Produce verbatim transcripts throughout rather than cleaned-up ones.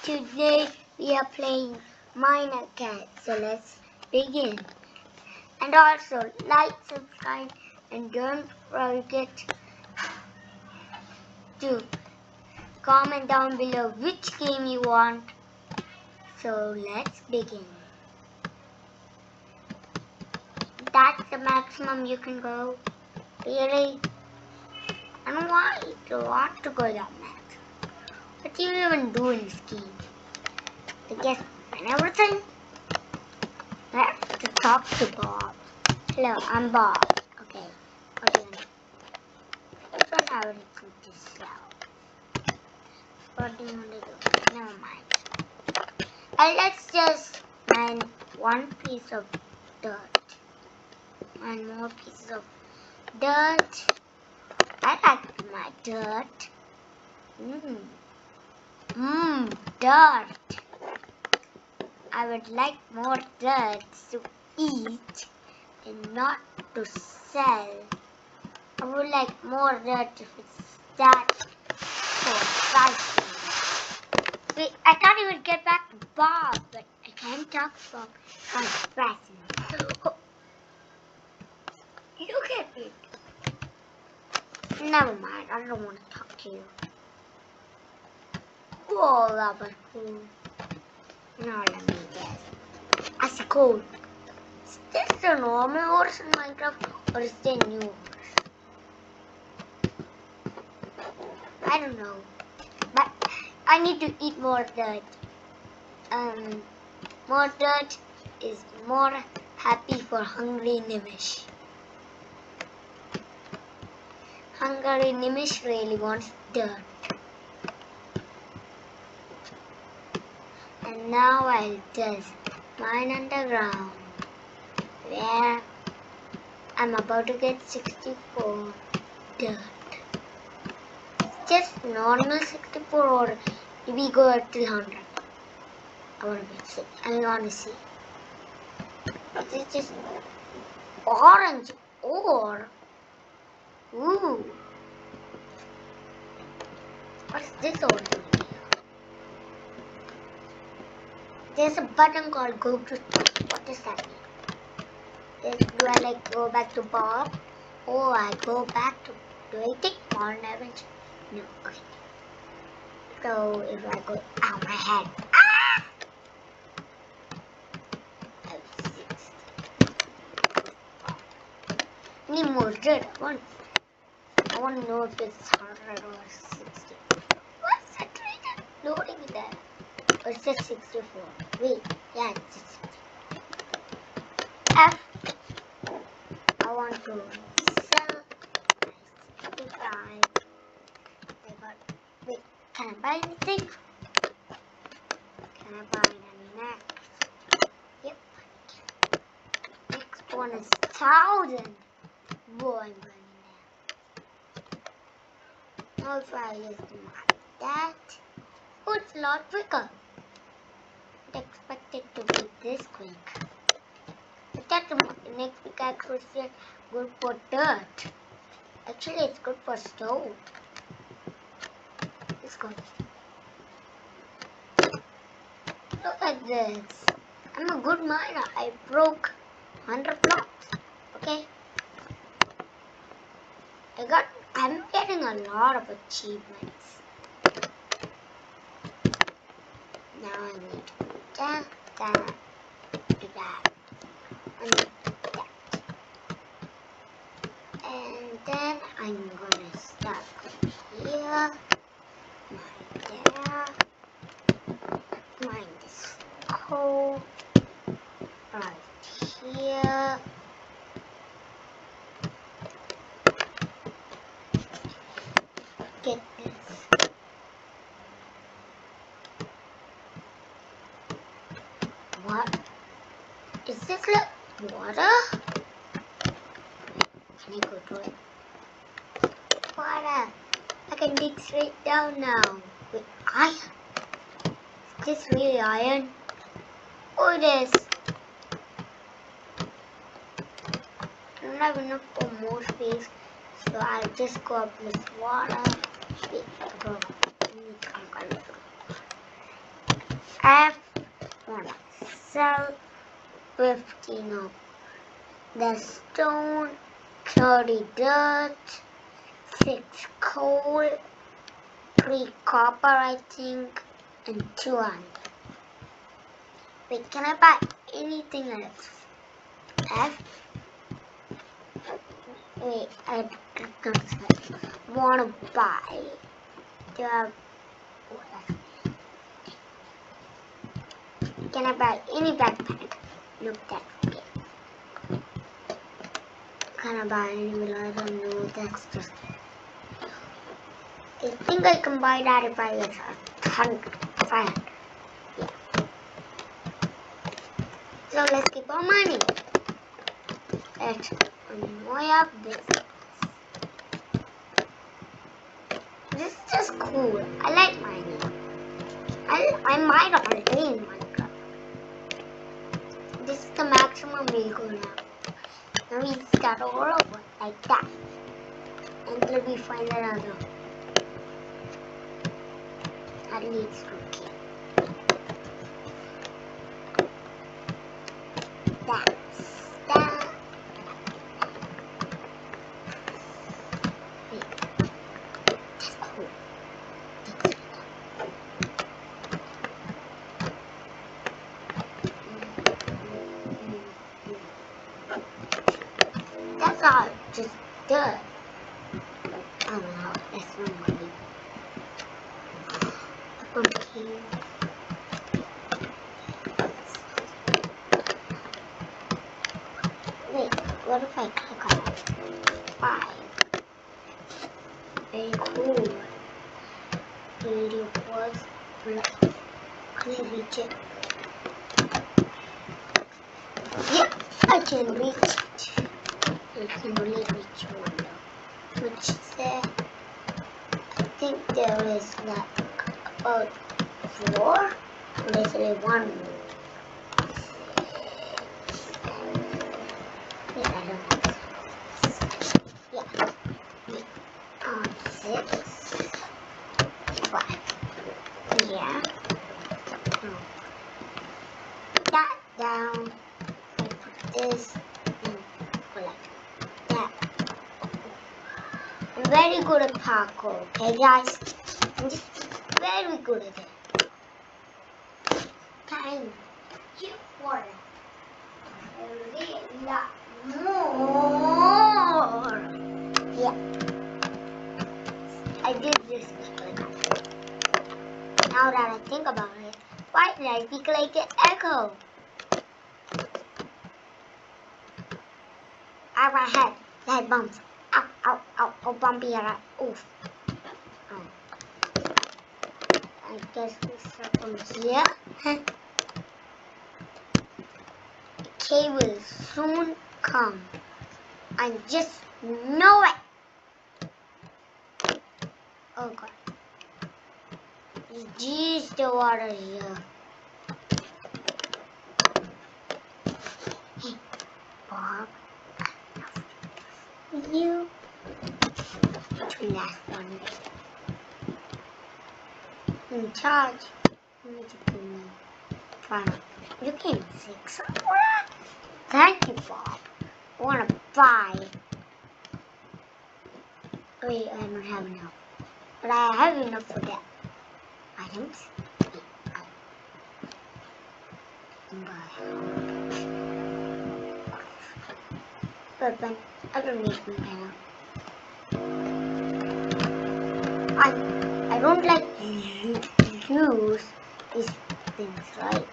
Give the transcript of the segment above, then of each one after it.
Today we are playing Minor Cat, so let's begin. And also like, subscribe, and don't forget to comment down below which game you want. So let's begin. That's the maximum you can go. Really? And why do you want to go that max? What do you even do in this game? I guess and everything? I have to talk to Bob. Hello, I'm Bob. Okay, what do you want? This one I will put this out. What do you want to do? Never mind. And let's just mine one piece of dirt. One more piece of dirt. I like my dirt. Mmm. Mmm, dirt. I would like more dirt to eat and not to sell. I would like more dirt if it's that for pricing. Wait, I can't even get back to Bob, but I can talk to Bob because pricing. Oh, look at it. Never mind, I don't want to talk to you. Whoa, that was cool. Now let me guess. That's cool. Is this the normal horse in Minecraft or is there a new horse? I don't know. But I need to eat more dirt. Um, more dirt is more happy for hungry Nimish. Hungry Nimish really wants dirt. And now I'll just mine underground where I'm about to get sixty-four dirt. Just normal sixty-four or do we go at three hundred? I want to see. I want to see. Is it just orange ore? Ooh. What is this ore doing? There's a button called go to store. What does that mean? Do I like go back to Bob? Oh, I go back to, do I take more damage? No, okay. So if I go, ow, my head. Ah! Oh, sixty. Need more dirt. I want, I want to know if it's one hundred or sixty. What's that train loading there? Or it's just sixty-four. Wait, yeah, it's just sixty-four. F. I want to sell sixty-five. I got. Wait, can I buy anything? Can I buy the next? Yep. Next one is thousand. Whoa, I'm running there. Now if I just mark that. Oh, it's a lot quicker. I expected to be this quick. I thought the next pickaxe was good for dirt. Actually, it's good for stone. Let's go. Look at this. I'm a good miner. I broke one hundred blocks. Okay. I got. I'm getting a lot of achievements. Now I need that, that, that, and that. And then I'm gonna start here, mine there, mine this coal, right here. Get this. What? Is this like water? Can I go to it? Water. I can dig straight down now. With iron. Is this really iron? Oh, it is. I don't have enough for more space, so I'll just go up with water. Wait, go. F wanna sell fifteen of the stone, thirty dirt, six coal, three copper I think, and two iron. Wait, can I buy anything else? F. Wait, I wanna buy the. Can I buy any backpack? Nope, that's okay. Can I buy any wheel? I don't know. That's just. I think I can buy that if I get a hundred, five hundred. Yeah. So let's keep on mining. Let's annoy up this. This is just cool. I like mining. I I mine all day in Minecraft. This is the maximum we go now. Now we start all over like that until we find another. At least okay. That's that. Wait, that's cool. That's all. Just dirt. I don't know. That's not money. Okay. Wait, what if I click on it? Five. Very cool. Radio was can I reach it? Yep, I can reach it. I can only reach one though. Which is there? I think there is like about four. There's only one more. Yeah, I don't think so. Yeah. Uh, six. Five. Yeah. No. That down. I put this and go like that. I'm very good at parkour, okay guys? I'm just very good at it. Time. Keep water. A really lot more. Yeah. I did this like that. Now that I think about it, why did I speak like an echo? Ow, my head. The head bumps. Ow, ow, ow, oh, bumpy head. Oof. Oh. I guess we start from here. The cave will soon come. I just know it. Oh god. Jeez, the water here. Hey, Bob. You. Between that one. In charge. You need to give me fun. You can fix it. Thank you, Bob. I want to buy. Wait, I don't have enough. But I have enough for that. Items. But then I don't need my banner. I I don't like to use these things, right?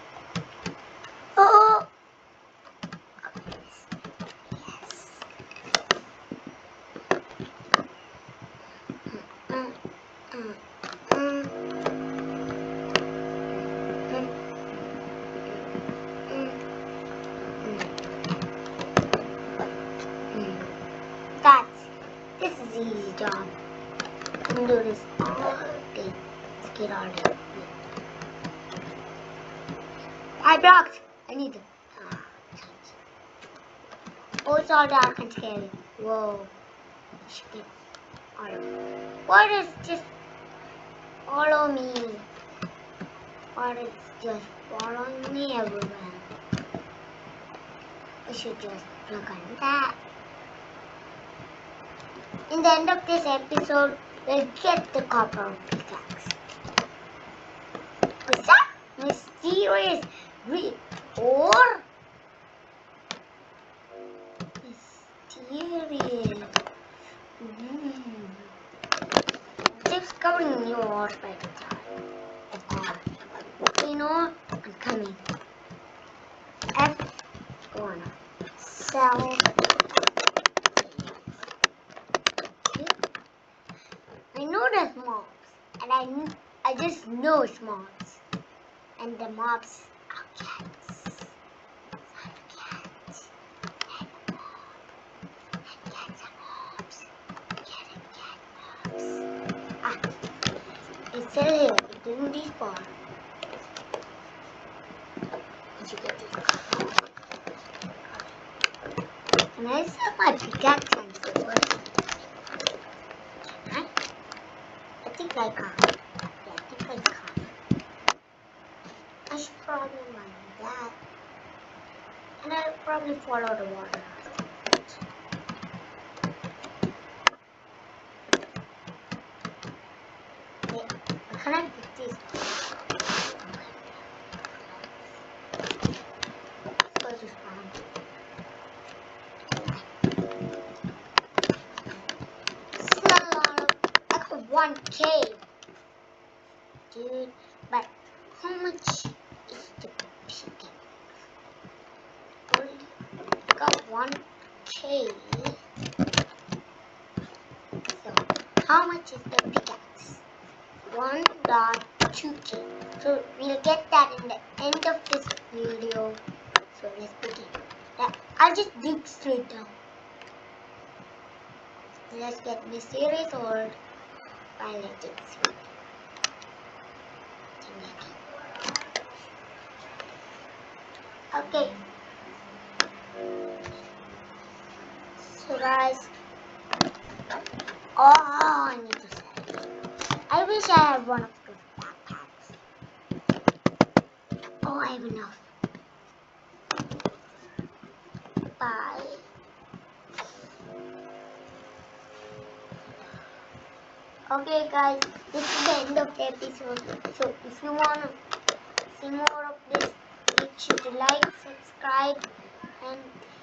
Oh. Yes. Mm, mm, mm, mm, mm. That's this is easy job. I can do this all day. Let's get all day. I blocked. I need them. Ah, oh, it's all dark and scary. Whoa. Shit. All right. What is just follow me? or it's just following me everywhere. I should just look on that. In the end of this episode, we'll get the copper pickaxe. Was that mysterious read or mysterious? Mm. Discovering new ores by the time. Of course. You know, I'm coming. F one. Sell. I know there's mobs, and I I just know it's mobs, and the mobs are cats. Not cats. And mob. And cats are mobs. Cat and cat mobs. Ah, it's still here. It didn't despawn. Did you get this? Can I sell my pickaxe and sword? Can I? I think I can. Yeah, I think I can. I should probably mine that. And I'll probably follow the water. Wait, can I pick these? Let's go to spawn. one K, dude, but how much is the pickaxe? Only got one K. So how much is the pickaxe? one dot two K. So we'll get that in the end of this video. So let's begin. Yeah, I'll just dig straight down. Let's get mysterious or I let it see. Okay. So guys, oh, I need to say, I wish I had one of those backpacks. Oh, I have enough. Bye. Okay guys, this is the end of the episode. So if you want to see more of this, make sure to like, subscribe, and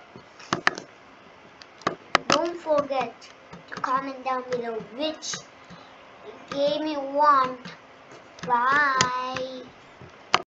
don't forget to comment down below which game you want. Bye.